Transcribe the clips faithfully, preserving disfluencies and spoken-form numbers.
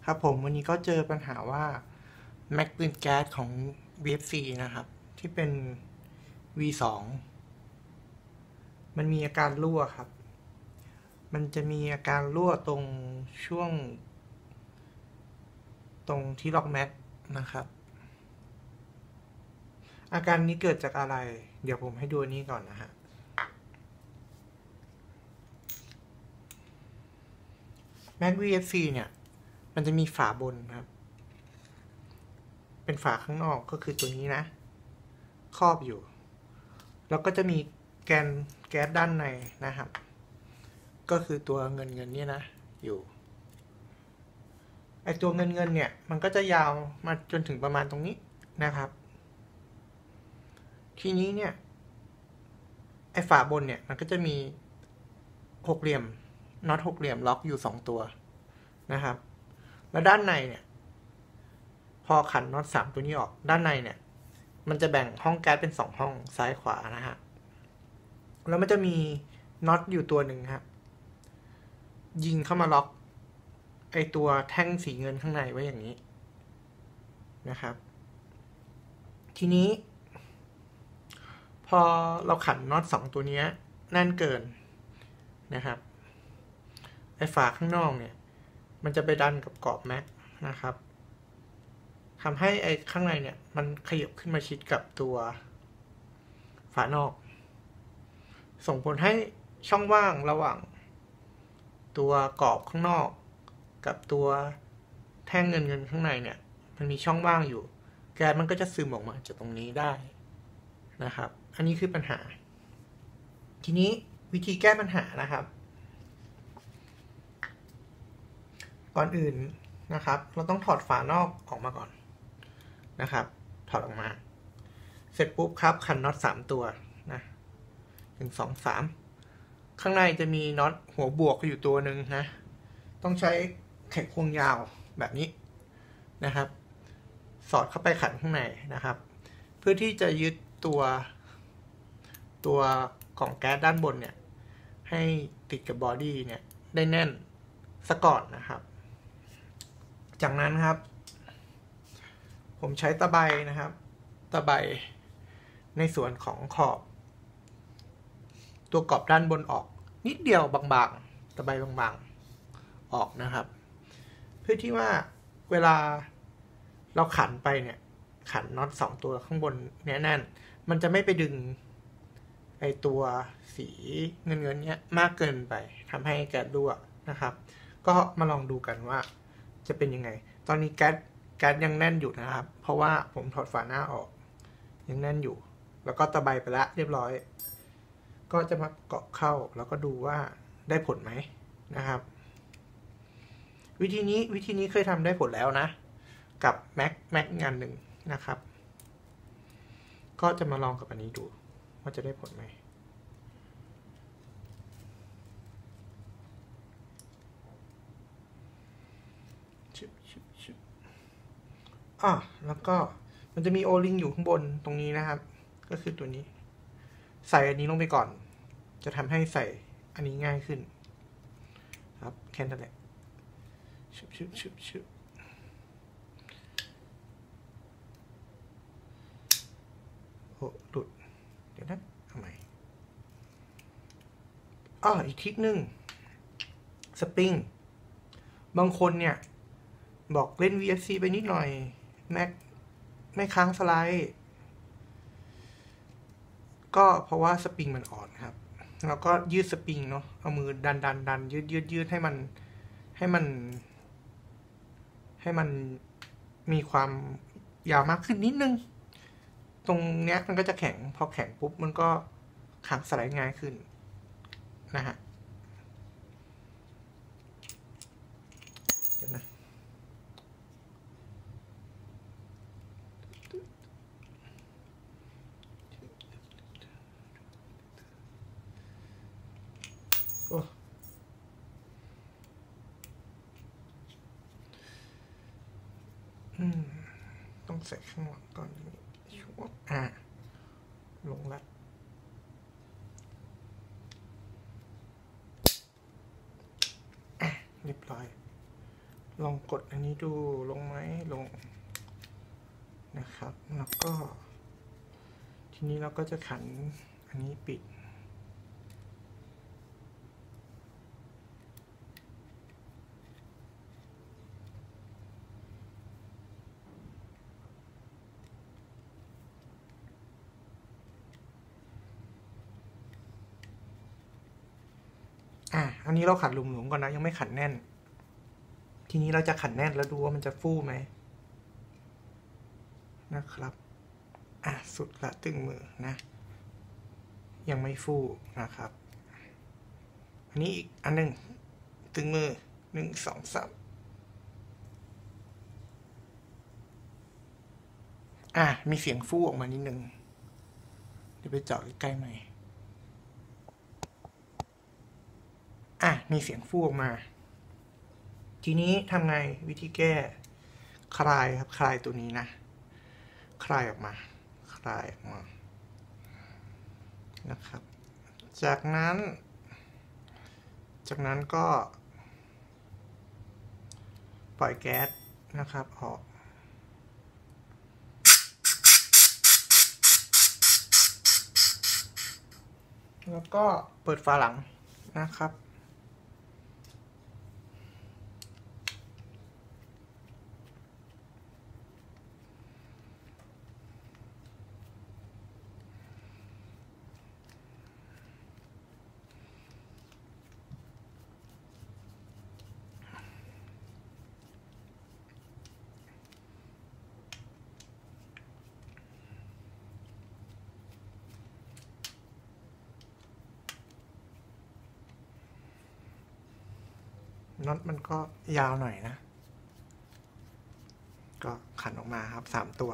ครับผมวันนี้ก็เจอปัญหาว่าแม็กปืนแก๊สของ วี เอฟ ซี นะครับที่เป็น วี สอง มันมีอาการรั่วครับ มันจะมีอาการรั่วตรงช่วงตรงที่ล็อกแม็กนะครับอาการนี้เกิดจากอะไรเดี๋ยวผมให้ดูนี้ก่อนนะฮะแม็ก วี เอฟ ซี เนี่ยมันจะมีฝาบนครับเป็นฝาข้างนอกก็คือตัวนี้นะครอบอยู่แล้วก็จะมีแกนแก๊สด้านในนะครับก็คือตัวเงินเงินเนี่ยนะอยู่ไอตัวเงินเงินเนี่ยมันก็จะยาวมาจนถึงประมาณตรงนี้นะครับทีนี้เนี่ยไอฝาบนเนี่ยมันก็จะมีหกเหลี่ยมน็อตหกเหลี่ยมล็อกอยู่สองตัวนะครับแล้วด้านในเนี่ยพอขันน็อตสามตัวนี้ออกด้านในเนี่ยมันจะแบ่งห้องแก๊สเป็นสองห้องซ้ายขวานะฮะแล้วมันจะมีน็อตอยู่ตัวหนึ่งครับยิงเข้ามาล็อกไอตัวแท่งสีเงินข้างในไว้อย่างนี้นะครับทีนี้พอเราขันน็อตสองตัวนี้แน่นเกินนะครับไอฝาข้างนอกเนี่ยมันจะไปดันกับกรอบแม็กนะครับทำให้ไอข้างในเนี่ยมันขยับขึ้นมาชิดกับตัวฝานอกส่งผลให้ช่องว่างระหว่างตัวกรอบข้างนอกกับตัวแท่งเงินเงินข้างในเนี่ยมันมีช่องว่างอยู่แก๊สมันก็จะซึมออกมาจากตรงนี้ได้นะครับอันนี้คือปัญหาทีนี้วิธีแก้ปัญหานะครับก่อนอื่นนะครับเราต้องถอดฝานอกออกมาก่อนนะครับถอดออกมาเสร็จปุ๊บครับขันน็อตสามตัวนะหนึ่ง สอง สามข้างในจะมีน็อตหัวบวกอยู่ตัวหนึ่งนะต้องใช้ไขควงยาวแบบนี้นะครับสอดเข้าไปขันข้างในนะครับเพื่อที่จะยึดตัวตัวกล่องแก๊สด้านบนเนี่ยให้ติดกับบอดี้เนี่ยได้แน่นซะก่อนนะครับจากนั้นครับผมใช้ตะไบนะครับตะไบในส่วนของขอบตัวกรอบด้านบนออกนิดเดียวบางๆตะไบบางๆออกนะครับเพื่อที่ว่าเวลาเราขันไปเนี่ยขันน็อตสองตัวข้างบนแน่นๆมันจะไม่ไปดึงไอตัวสีเงินเงินเนี้ยมากเกินไปทำให้แก๊สรั่วนะครับก็มาลองดูกันว่าจะเป็นยังไงตอนนี้แก๊สแก๊สยังแน่นอยู่นะครับเพราะว่าผมถอดฝาหน้าออกยังแน่นอยู่แล้วก็ตะไบไปแล้วเรียบร้อยก็จะมาเกาะเข้าแล้วก็ดูว่าได้ผลไหมนะครับวิธีนี้วิธีนี้เคยทำได้ผลแล้วนะกับแม็กแม็กงานหนึ่งนะครับก็จะมาลองกับอันนี้ดูว่าจะได้ผลไหมอ่ะแล้วก็มันจะมีโอลิงอยู่ข้างบนตรงนี้นะครับก็คือตัวนี้ใส่อันนี้ลงไปก่อนจะทำให้ใส่อันนี้ง่ายขึ้นครับแค่นั้นแหละชุบชุบชุบชุบโอ้หลุดเดี๋ยวนะทำไมอ้ออีกทิศหนึ่งสปริงบางคนเนี่ยบอกเล่น วี เอฟ ซี ไปนิดหน่อยแม็กไม่ค้างสไลด์ก็เพราะว่าสปริงมันอ่อนครับแล้วก็ยืดสปริงเนาะเอามือดันดันดันยืดยืดยืดให้มันให้มันให้มันมีความยาวมากขึ้นนิดนึงตรงเนี้ยมันก็จะแข็งพอแข็งปุ๊บมันก็ค้างสไลด์ง่ายขึ้นนะฮะเดี๋ยวนะโอ้อืมต้องใส่ข้างหลังก่อนช่วงอ่ะลงละเรียบร้อยลองกดอันนี้ดูลงไหมลงนะครับแล้วก็ทีนี้เราก็จะขันอันนี้ปิดอ่ะอันนี้เราขันหลุมๆก่อนนะยังไม่ขันแน่นทีนี้เราจะขันแน่นแล้วดูว่ามันจะฟูไหมนะครับอ่ะสุดละตึงมือนะยังไม่ฟูนะครับอันนี้อีกอันหนึ่งตึงมือหนึ่งสองสามอ่ะมีเสียงฟูออกมานิดนึงเดี๋ยวไปเจาะใกล้ๆใหม่อ่ะมีเสียงฟูออกมาทีนี้ทำไงวิธีแก้คลายครับคลายตัวนี้นะคลายออกมาคลายออกมานะครับจากนั้นจากนั้นก็ปล่อยแก๊สนะครับออกแล้วก็เปิดฝาหลังนะครับน็อตมันก็ยาวหน่อยนะก็ขันออกมาครับสามตัว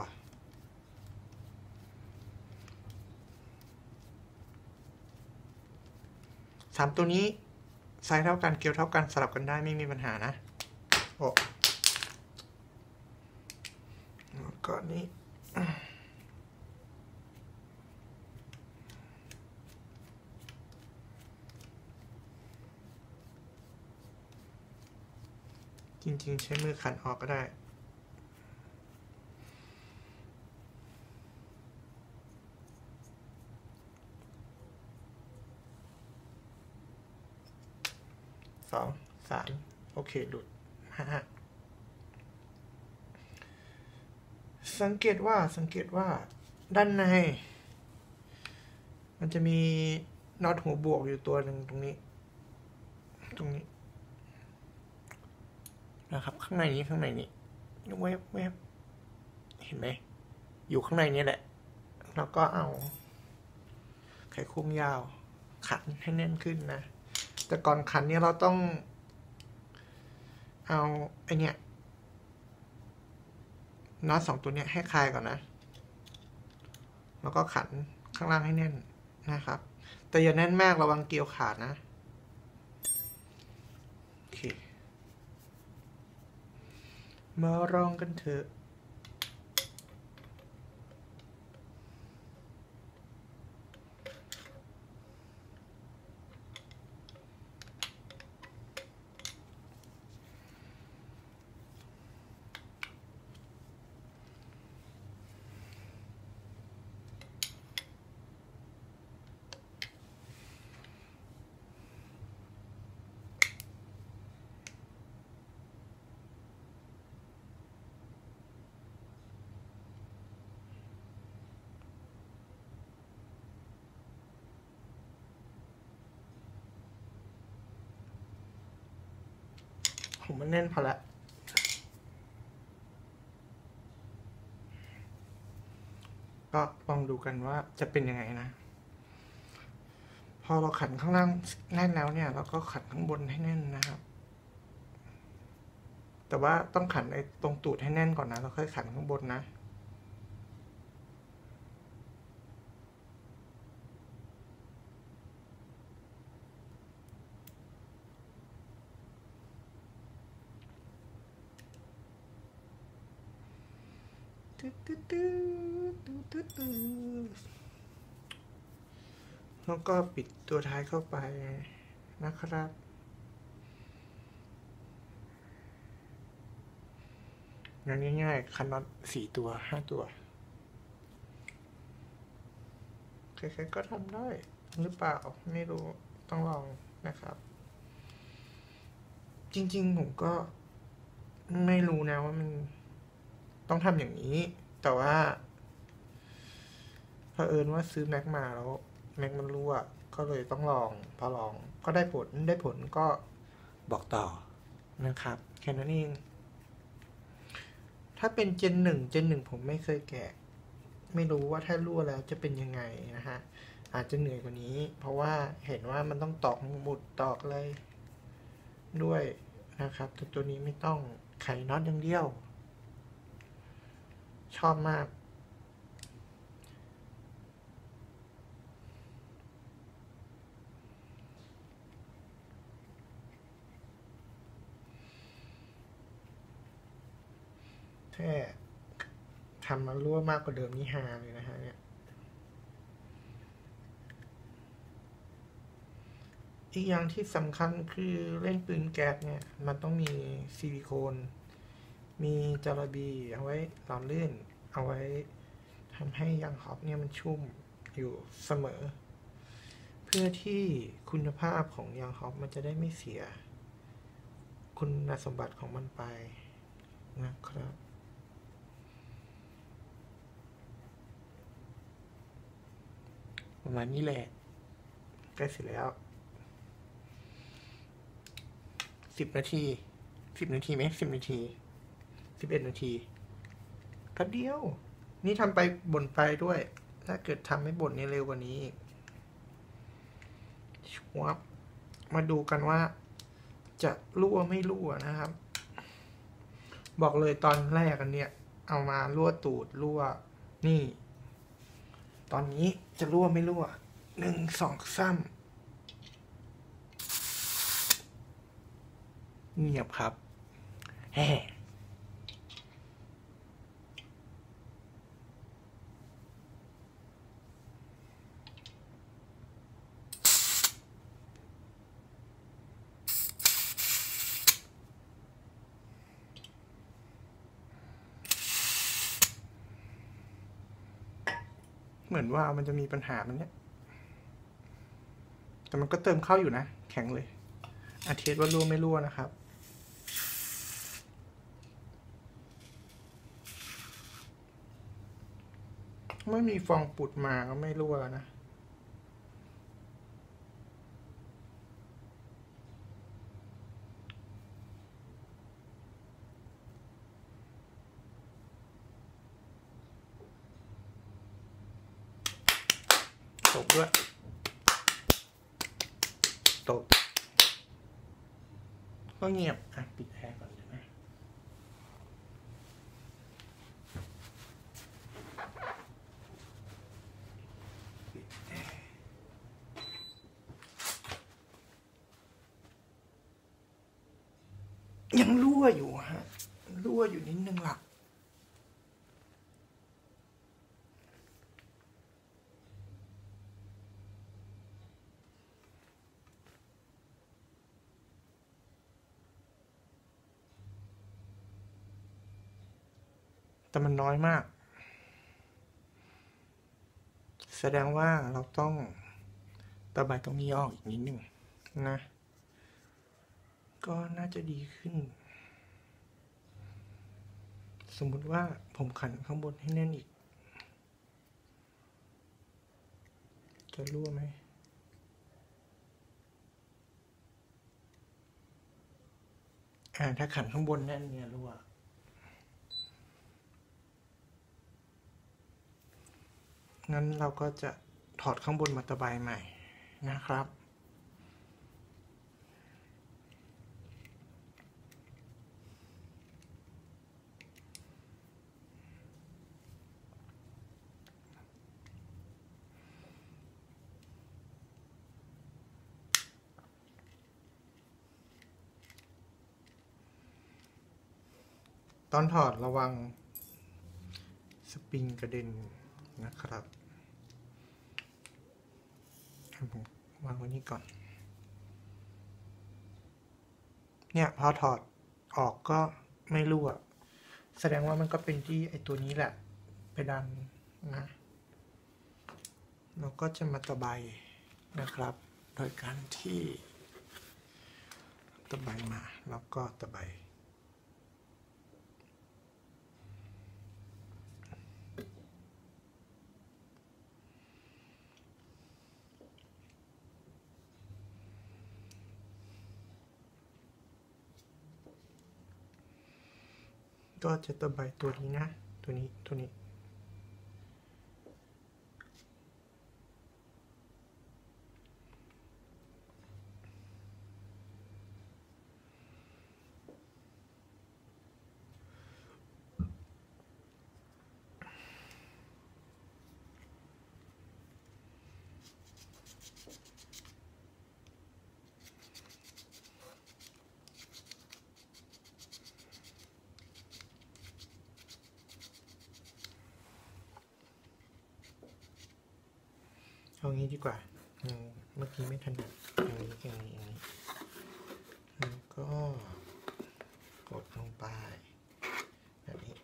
สามตัวนี้ไซส์เท่ากันเกลียวเท่ากันสลับกันได้ไม่มีปัญหานะโอ้แล้วก็นี้จริงๆใช้มือขันออกก็ได้สองสามโอเคหลุดห้าสังเกตว่าสังเกตว่าด้านในมันจะมีน็อตหัวบวกอยู่ตัวหนึ่งตรงนี้ตรงนี้นะครับข้างในนี้ข้างในนี้เว็บเว็บเห็นไหมอยู่ข้างในนี้แหละแล้วก็เอาไขควงยาวขันให้แน่นขึ้นนะแต่ก่อนขันเนี่ยเราต้องเอาไอเนี้ยน็อตสองตัวเนี้ยให้คลายก่อนนะแล้วก็ขันข้างล่างให้แน่นนะครับแต่อย่าแน่นมากระวังเกลียวขาดนะโอเคมาลองกันเถอะผมมันแน่นพอละก็ลองดูกันว่าจะเป็นยังไงนะพอเราขันข้างล่างแน่นแล้วเนี่ยเราก็ขันข้างบนให้แน่นนะครับแต่ว่าต้องขันไอ้ตรงตูดให้แน่นก่อนนะแล้วค่อยขันข้างบนนะแล้วก็ปิดตัวท้ายเข้าไปนะครับงานง่ายๆคันน็อตสี่ตัวห้าตัวใครๆก็ทำได้หรือเปล่าไม่รู้ต้องลองนะครับ จริงๆผมก็ไม่รู้นะว่ามันต้องทำอย่างนี้ แต่ว่าเผอิญว่าซื้อแม็กมาแล้วแม็กมันรั่วก็เลยต้องลองพอลองก็ได้ผลได้ผลก็บอกต่อนะครับแค่นั้นเองถ้าเป็นเจนหนึ่งเจนหนึ่งผมไม่เคยแกะไม่รู้ว่าถ้ารั่วแล้วจะเป็นยังไงนะฮะอาจจะเหนื่อยกว่านี้เพราะว่าเห็นว่ามันต้องตอกหมุดตอกอะไรด้วยนะครับแต่ตัวนี้ไม่ต้องไขน็อตอย่างเดียวชอบมากแค่ทำมารั่วมากกว่าเดิมนี่ฮาเลยนะฮะเนี่ยอีกอย่างที่สำคัญคือเล่นปืนแก๊สเนี่ยมันต้องมีซิลิโคนมีจาระบีเอาไว้หล่อลื่นเอาไว้ทำให้ยางฮอปเนี่ยมันชุ่มอยู่เสมอเพื่อที่คุณภาพของยางฮอปมันจะได้ไม่เสียคุณสมบัติของมันไปนะครับประมาณนี้แหละใกล้เสร็จแล้วสิบนาทีสิบนาทีไหมสิบนาทีสิบเอ็ดนาทีแป๊บเดียวนี่ทำไปบ่นไปด้วยถ้าเกิดทำให้บ่นนี่เร็วกว่านี้ชวบมาดูกันว่าจะรั่วไม่รั่วนะครับบอกเลยตอนแรกกันเนี่ยเอามารั่วตูดรั่วนี่ตอนนี้จะรั่วไม่รั่วหนึ่งสองสามเงียบครับแฮ่เหมือนว่ามันจะมีปัญหามันเนี้ยแต่มันก็เติมเข้าอยู่นะแข็งเลยอาเทสว่ารั่วไม่รั่วนะครับไม่มีฟองปุดมาก็ไม่รั่วนะตกด้วยตกก็เงียบอ่ะปิดแอร์ก่อนเลยนะยังรั่วอยู่ฮะรั่วอยู่นิดนึงหลักแต่มันน้อยมากแสดงว่าเราต้องระบายตรงนี้ออกอีกนิดนึงนะก็น่าจะดีขึ้นสมมุติว่าผมขันข้างบนให้แน่นอีกจะรั่วไหมอ่าถ้าขันข้างบนแน่นเนี่ยรั่วงั้นเราก็จะถอดข้างบนมาตะไบใหม่นะครับตอนถอดระวังสปริงกระเด็นนะครับผมวางไว้นี่ก่อนเนี่ยพอถอดออกก็ไม่รั่วแสดงว่ามันก็เป็นที่ไอตัวนี้แหละไปดันนะเราก็จะมาตะไบนะครับโดยการที่ตะไบมาแล้วก็ตะไบก็จะตะไบตัวนี้นะตัวนี้ตัวนี้เอางี้ดีกว่าเมื่อกี้ไม่ถนัดอย่างนี้อย่างนี้อย่างนี้แล้วก็กดลงไปแบบนี้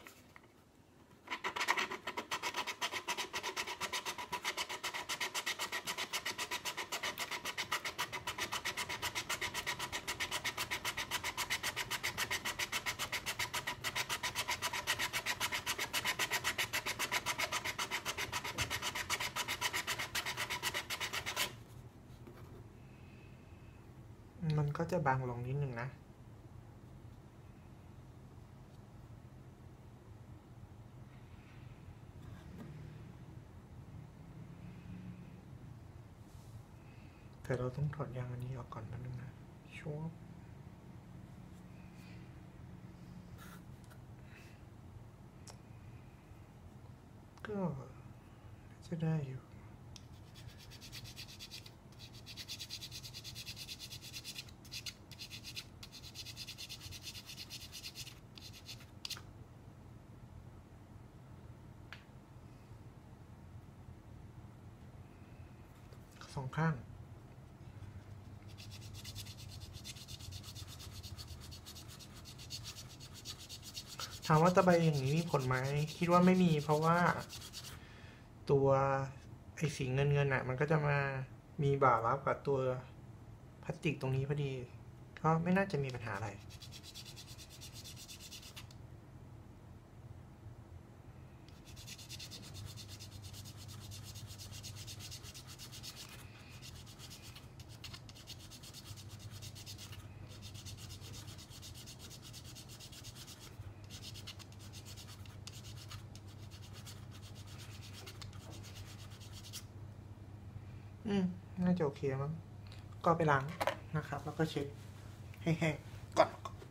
มันก็จะบางลงนิดนึงนะแต่เราต้องถอดยางอันนี้ออกก่อนนิดนึงนะชัวร์ก็จะได้อยู่สองข้างถามว่าตะไบอย่างนี้มีผลไหมคิดว่าไม่มีเพราะว่าตัวไอ้สีเงินเงินอ่ะมันก็จะมามีบ่ารับกับตัวพลาสติกตรงนี้พอดีก็ไม่น่าจะมีปัญหาอะไรอืมน่าจะโอเคมั้งก็ไปล้างนะครับแล้วก็เช็ดให้แห้งก่อน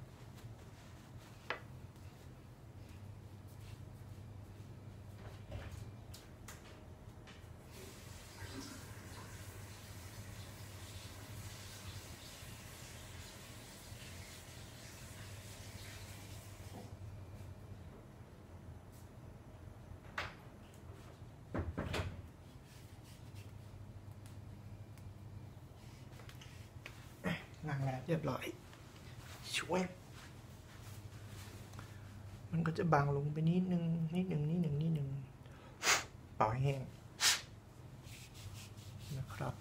ล้างแล้วเรียบร้อยช่วยมันก็จะบางลงไปนิดนึงนิดนึงนิดนึงนิดนึงเป่าให้แห้งนะครับ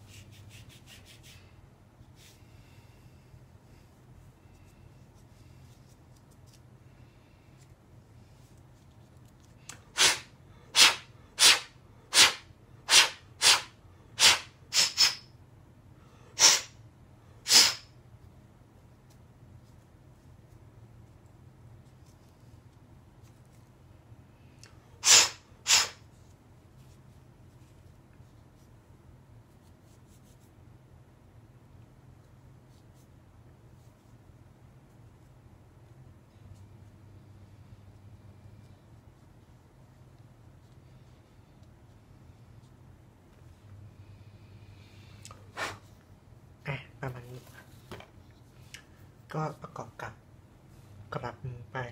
ประมาณนี้ก็ประกอบกับกลับมือไป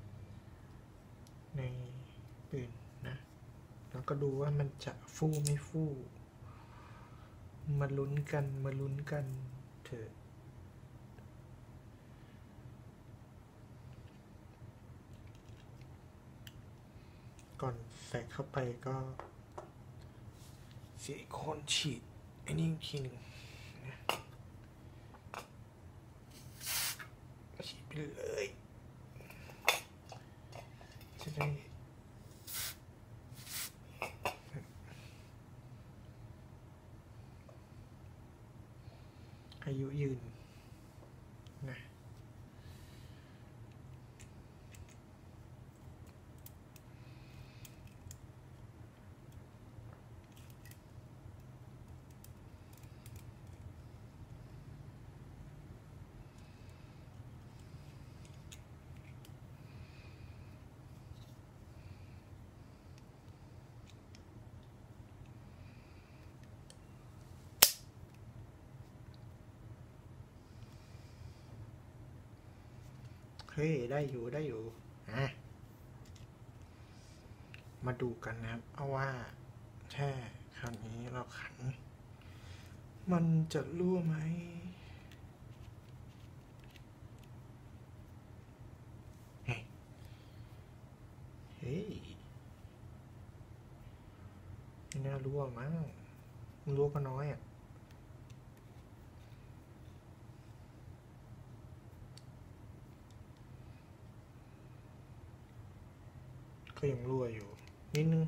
ในปืนนะแล้วก็ดูว่ามันจะฟูไม่ฟูมาลุ้นกันมาลุ้นกันเถอะก่อนใส่เข้าไปก็ซิลิโคนฉีดไอ้นี่อีกทีหนึ่งฉีดไปเลยจะได้อายุยืนนะเฮ้ยได้อยู่ได้อยู่อ่ะมาดูกันนะครับเอาว่าแช่คราวนี้เราขันมันจะรั่วไหมเฮ้ยไม่น่ารั่วมั้งรั่วก็น้อยอ่ะก็ยังรั่วอยู่นิดนึง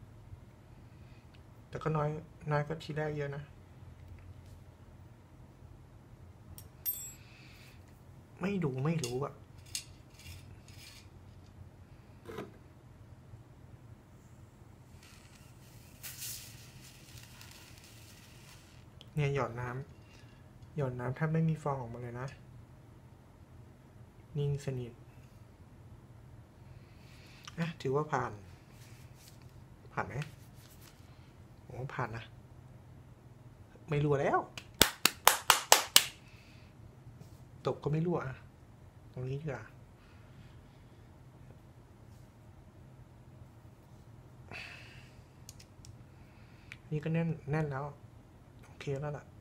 แต่ก็น้อยน้อยก็ที่ได้เยอะนะไม่ดูไม่รู้อะเนี่ยหยอดน้ำหยอดน้ำถ้าไม่มีฟองออกมาเลยนะนิ่งสนิทอ่ะถือว่าผ่านผ่านไหมโอ้ผ่านนะไม่รั่วแล้วตกก็ไม่รั่วอ่ะตรงนี้ดีกว่านี่ก็แน่นแน่นแล้วโอเคแล้วล่ะ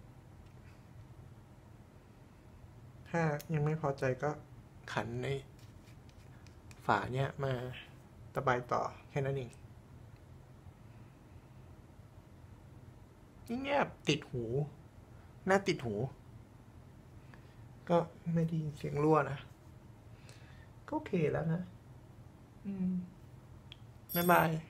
ถ้ายังไม่พอใจก็ขันในฝาเนี้ยมาตะไบต่อแค่นั้นเองนี่เงียบติดหูหน้าติดหูก็ไม่ได้ยินเสียงรั่วนะก็โอเคแล้วนะอืมบ๊ายบาย